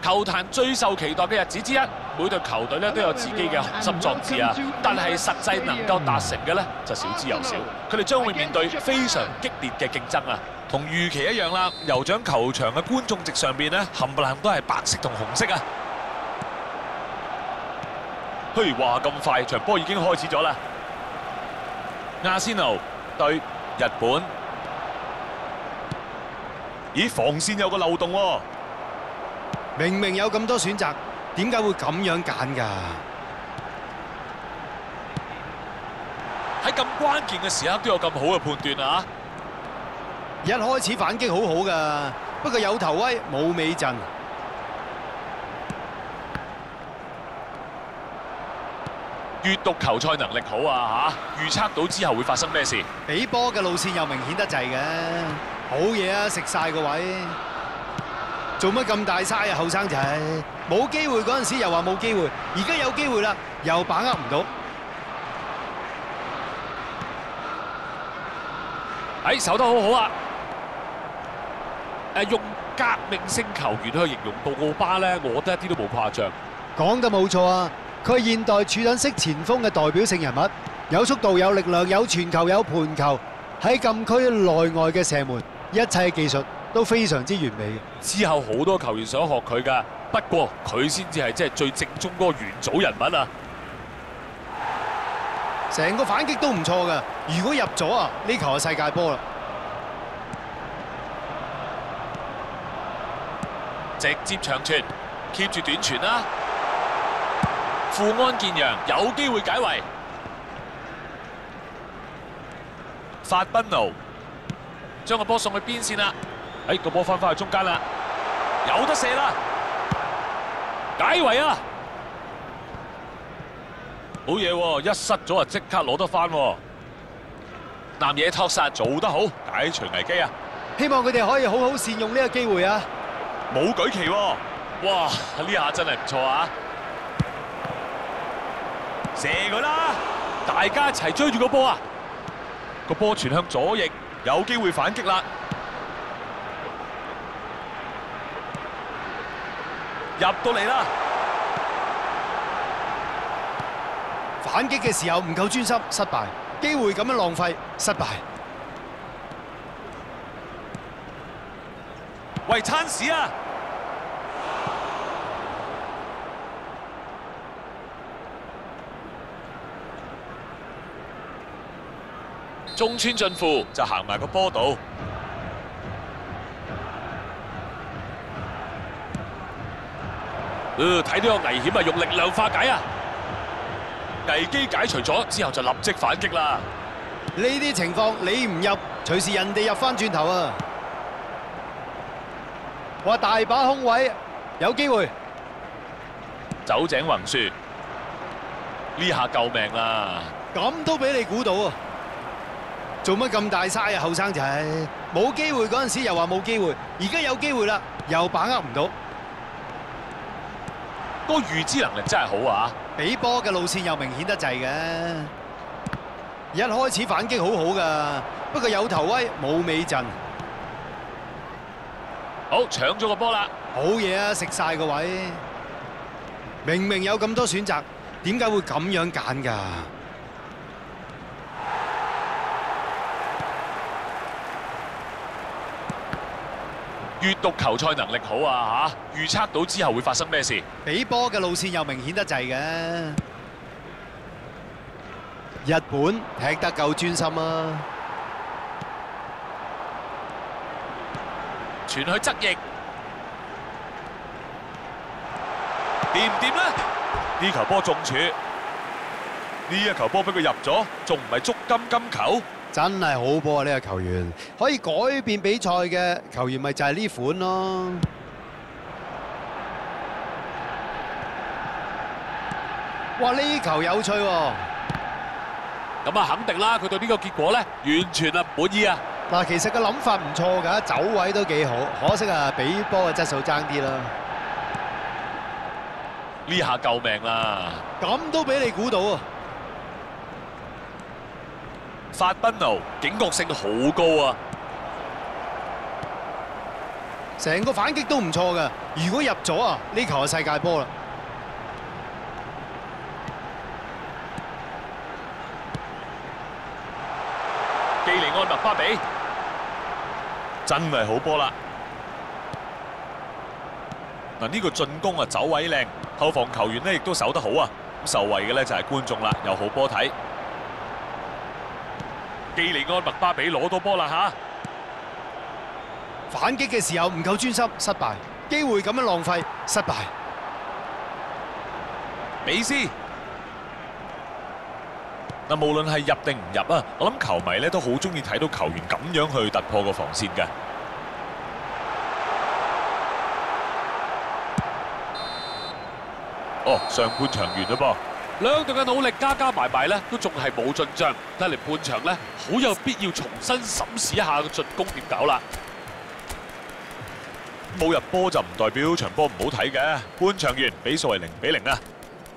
球壇最受期待嘅日子之一，每隊球隊咧都有自己嘅雄心壯志啊，但係實際能夠達成嘅咧就少之又少。佢哋將會面對非常激烈嘅競爭啊，同預期一樣啦。酋長球場嘅觀眾席上邊咧，冚唪唥都係白色同紅色啊！嘿，話咁快，場波已經開始咗啦。阿仙奴對日本，咦，防線有個漏洞喎。 明明有咁多選擇，點解會咁樣揀㗎？ 喺咁關鍵嘅時刻都有咁好嘅判斷啊！ 一開始反擊好好㗎，不過有頭威冇尾陣。 閱讀球賽能力好啊嚇，預測到之後會發生咩事。 俾波嘅路線又明顯得滯嘅，好嘢啊！食晒個位，做乜咁大嘥啊？後生仔冇機會嗰陣時又話冇機會，而家有機會啦，又把握唔到。 守得好好啊！用革命性球員去形容杜奧巴咧，我覺得一啲都冇誇張。 講得冇錯啊！佢係現代柱躉式前鋒嘅代表性人物，有速度、有力量、有傳球、有盤球，喺禁區內外嘅射門，一切技術都非常之完美嘅。 之後好多球員想學佢㗎，不過佢先至係即係最正宗嗰個元祖人物啊！ 成個反擊都唔錯㗎，如果入咗啊，呢球係世界波啦！ 直接長傳 ，keep 住短傳啦。富安健洋有機會解圍，法賓奴將個波送去邊線啦，個波翻返去中間啦，有得射啦，解圍啊！好嘢喎，一失咗啊即刻攞得翻喎，南野拓實做得好，解除危機啊！ 希望佢哋可以好好善用呢個機會啊！ 冇舉旗喎，哇！呢下真係唔錯啊！射佢啦！大家一齊追住個波啊！個波傳向左翼，有機會反擊啦！入到嚟啦！ 反擊嘅時候唔夠專心，失敗。機會咁樣浪費，失敗。 喂，餐屎啊！中村進富就行埋個波度，睇到有危險啊，用力量化解啊！危機解除咗之後就立即反擊啦。 呢啲情況你唔入，隨時人哋入翻轉頭啊！話大把空位，有機會。 酒井宏樹呢下救命啦！ 咁都俾你估到啊！做乜咁大嘥啊，後生仔！冇機會嗰陣時又話冇機會，而家有機會啦，又把握唔到。 個預知能力真係好啊！ 俾波嘅路線又明顯得滯嘅，一開始反擊好好㗎，不過有頭威冇尾陣。 好，搶咗個波啦！ 好嘢啊，食晒個位。明明有咁多選擇，點解會咁樣揀㗎？ 閱讀球賽能力好啊嚇，預測到之後會發生咩事。 俾波嘅路線又明顯得滯嘅，日本踢得夠專心啊！ 傳去側翼，掂唔掂咧？呢球波中柱，呢一球波俾佢入咗，仲唔係足金球？ 真係好波啊！呢個球員可以改變比賽嘅球員，咪就係呢款咯。哇！呢球有趣喎。 咁啊，肯定啦，佢對呢個結果咧，完全啊唔滿意啊！ 嗱，其實個諗法唔錯㗎，走位都幾好，可惜啊，俾波嘅質素爭啲啦。 呢下救命啦！ 咁都俾你估到啊！ 法賓奴警覺性好高啊！ 成個反擊都唔錯㗎。如果入咗啊，呢球係世界波啦。 基利安麥巴比真係好波啦！嗱，呢個進攻啊走位靚，後防球員呢亦都守得好啊！咁受惠嘅呢就係觀眾啦，又好波睇。基利安麥巴比攞到波啦嚇！ 反擊嘅時候唔夠專心，失敗。機會咁樣浪費，失敗。 美斯嗱，無論係入定唔入啊，我諗球迷咧都好中意睇到球員咁樣去突破個防線嘅。哦，上半場完啦噃，兩隊嘅努力加埋咧，都仲係冇進帳。睇嚟半場咧，好有必要重新審視一下個進攻點搞啦。冇入波就唔代表場波唔好睇嘅。半場完，比數係0-0啊。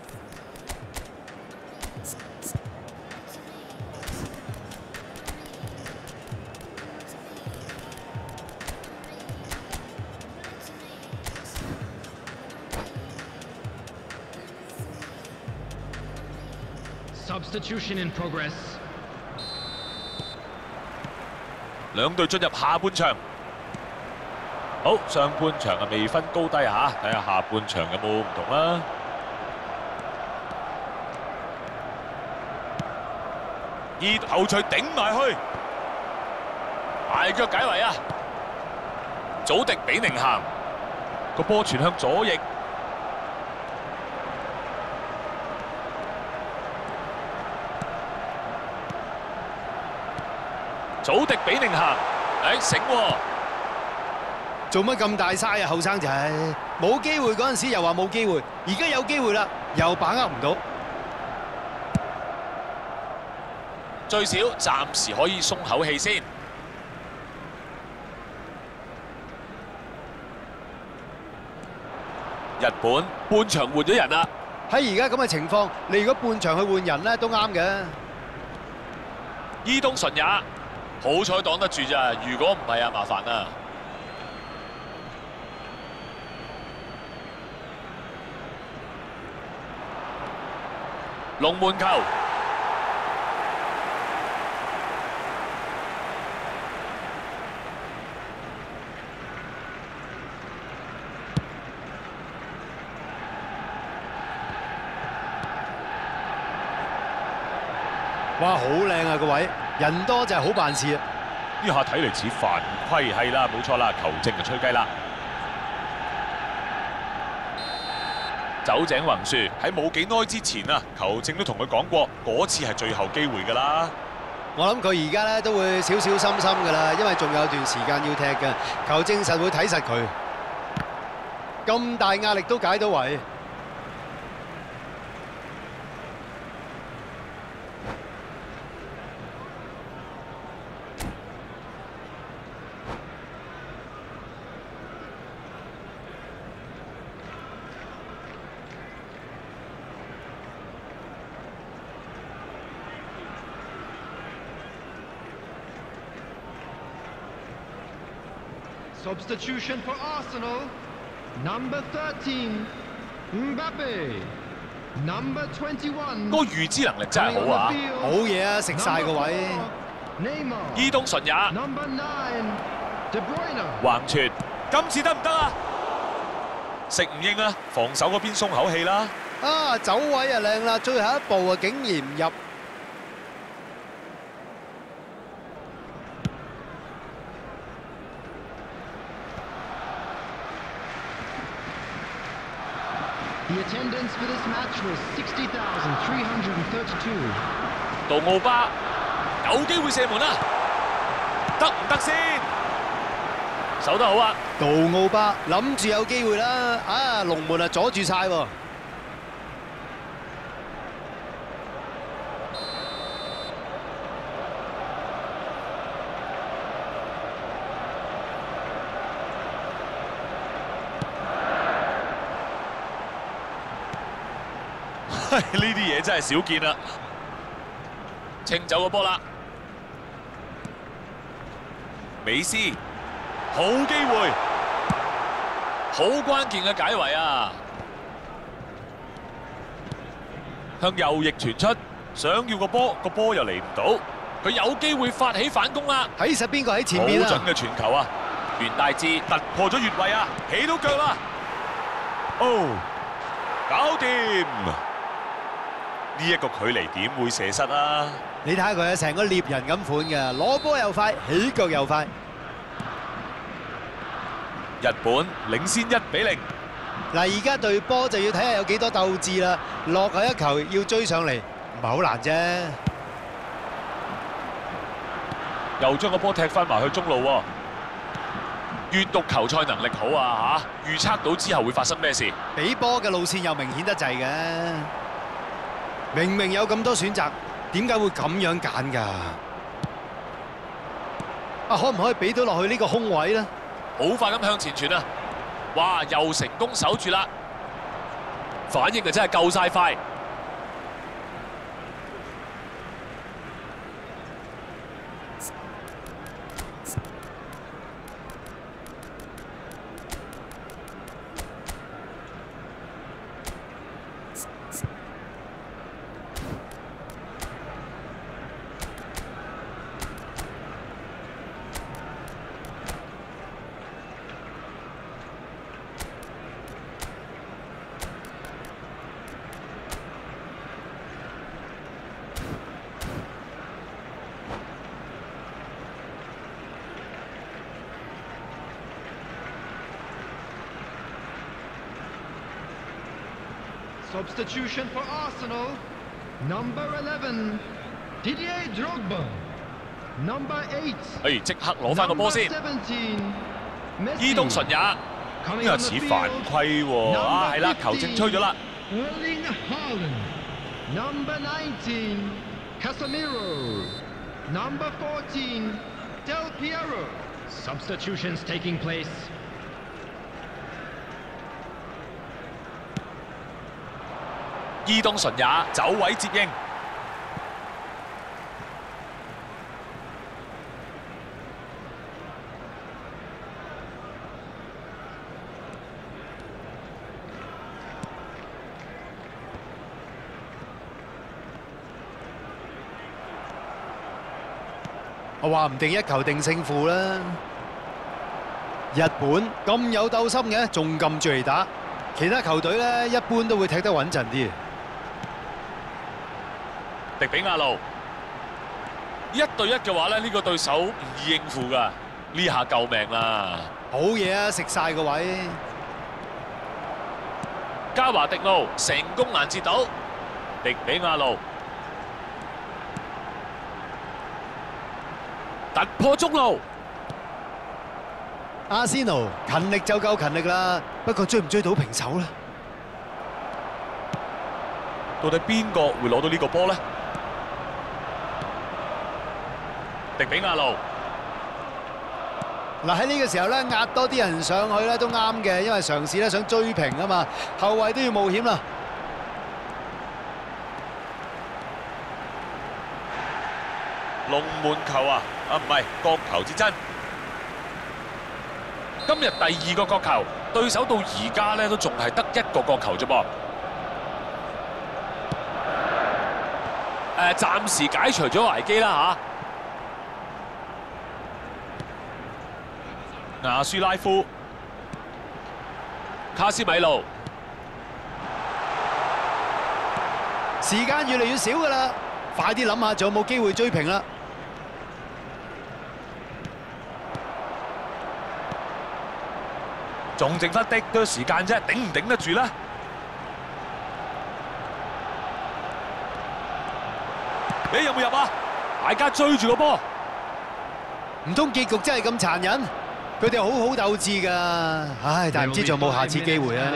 Substitution in progress。 兩隊進入下半場。好，上半場啊未分高低嚇，睇下下半場有冇唔同啦。後隨頂埋去，大腳解圍啊！祖迪比寧行個波傳向左翼。祖迪比寧行，醒喎！ 做乜咁大嘥啊，後生仔！冇機會嗰陣時又話冇機會，而家有機會啦，又把握唔到。 最少暫時可以鬆口氣先。日本半場換咗人啦。 喺而家咁嘅情況，你如果半場去換人咧，都啱嘅。 伊東純也好彩擋得住咋，如果唔係啊，麻煩啦。龍門球， 哇，好靚啊個位，人多就係好辦事啊！ 呢下睇嚟似犯規，係啦，冇錯啦，球證就吹雞啦。酒井宏樹喺冇幾耐之前啊，球證都同佢講過，嗰次係最後機會㗎啦。 我諗佢而家咧都會小小心心㗎啦，因為仲有段時間要踢嘅，球證實會睇實佢。咁大壓力都解到圍。 Substitution for Arsenal. Number 13, Mbappe. Number 21. 個預知能力真係好啊！ 好嘢啊，食晒個位。 伊東純也 Number 9, De Bruyne. 橫傳，今次得唔得啊？食唔應啊，防守嗰邊鬆口氣啦。 啊，走位啊靚啦，最後一步啊竟然唔入。 The attendance for this match was 60,332. 杜奧巴有機會射門啊，得唔得先？守得好啊！ 杜奧巴諗住有機會啦，啊龍門啊阻住晒喎。 呢啲嘢真係少見啦，清走個波啦，美斯好機會， 好關鍵嘅解圍啊！向右翼傳出，想要個波又嚟唔到，佢有機會發起反攻啦！ 睇實邊個喺前好面啊！ 準嘅傳球啊！袁大志突破咗越位啊，起到腳啦！哦，搞掂！呢一個距離點會射失啊？ 你睇下佢啊，成個獵人咁款嘅，攞波又快，起腳又快。 日本領先1-0。 嗱，而家隊波就要睇下有幾多鬥志啦。落下一球要追上嚟，唔係好難啫。 又將個波踢翻埋去中路喎。閱讀球賽能力好啊嚇，預測到之後會發生咩事。 俾波嘅路線又明顯得滯嘅，明明有咁多選擇，點解會咁樣揀㗎？啊，可唔可以俾到落去呢個空位呢？ 好快咁向前傳啊！哇，又成功守住啦！反應就真係夠晒快。 Substitution for Arsenal. Number 11, Didier Drogba. Number 8. 即刻攞翻個波先。伊東純也呢個似犯規喎，係啦，球證吹咗啦。 Erling Haaland. Number 19, Casemiro. Number 14, Del Piero. Substitutions taking place. 伊東純也走位接應， 我話唔定一球定勝負啦。日本咁有鬥心嘅，仲撳住嚟打，其他球隊咧一般都會踢得穩陣啲。 迪比亞路1對1嘅話咧，呢個對手唔易應付㗎，呢下救命啦！ 好嘢啊，食晒個位。 加華迪路成功攔截到迪比亞路，突破中路。 阿仙奴勤力就夠勤力啦，不過追唔追到平手呢？ 到底邊個會攞到呢個波呢？迪比亞路嗱，喺呢個時候咧，壓多啲人上去咧都啱嘅，因為嘗試咧想追平啊嘛，後衞都要冒險啦。 龍門球啊，唔係角球之爭。今日第2個角球，對手到而家咧都仲係得1個角球啫噃。暫時解除咗危機啦嚇。亞舒拉夫、卡斯米路， 時間越嚟越少㗎啦，快啲諗下仲有冇機會追平啦。 仲剩翻啲多時間啫，頂唔頂得住呢？你有冇入啊？大家追住個波， 唔通結局真係咁殘忍？佢哋好好鬥志㗎，唉，但係唔知仲有冇下次機會啊！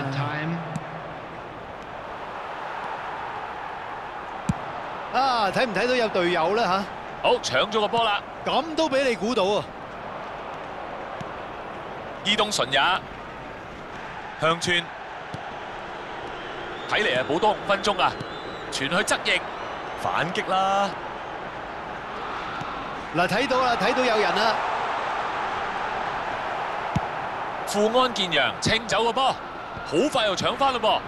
啊，睇唔睇到有隊友咧嚇？ 好，搶咗個波啦！ 咁都俾你估到啊！ 伊東純也向傳，睇嚟係補多5分鐘啊！傳去側翼，反擊啦！ 嗱，睇到啦，睇到有人啦！ 富安健洋清走個波，好快又搶翻嘞噃。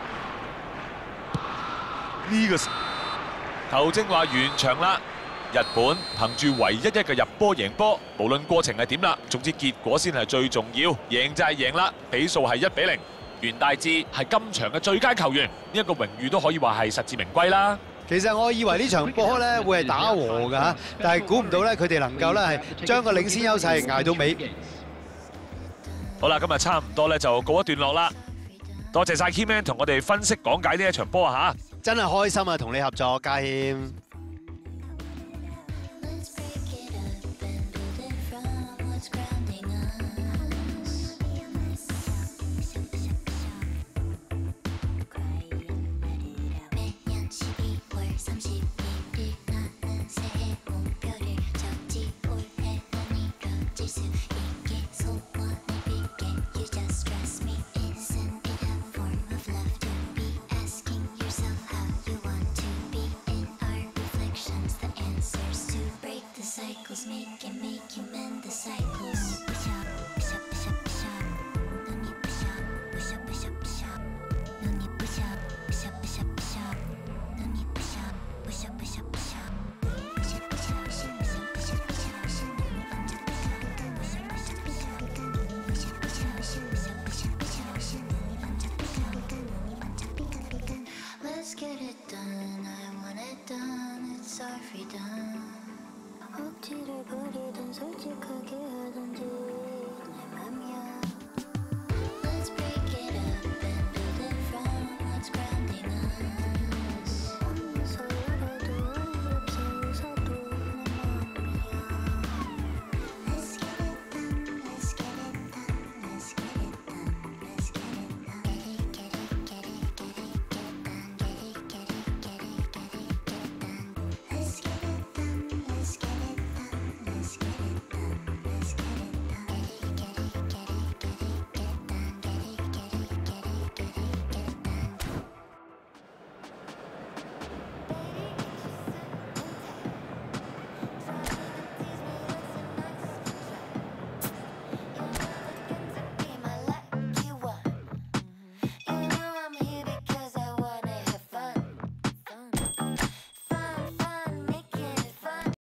呢個球證話完場啦。日本憑住唯一一個入波贏波，無論過程係點啦，總之結果先係最重要，贏就係贏啦，比數係1-0。袁大志係今場嘅最佳球員，呢一個榮譽都可以話係實至名歸啦。 其實我以為呢場波咧會係打和㗎嚇，但係估唔到咧佢哋能夠咧係將個領先優勢捱到尾。 好啦，今日差唔多咧就告一段落啦。多謝晒 Keyman 同我哋分析講解呢一場波啊嚇， 真係開心啊同你合作，家謙。 억지를 부리던 솔직하게 하던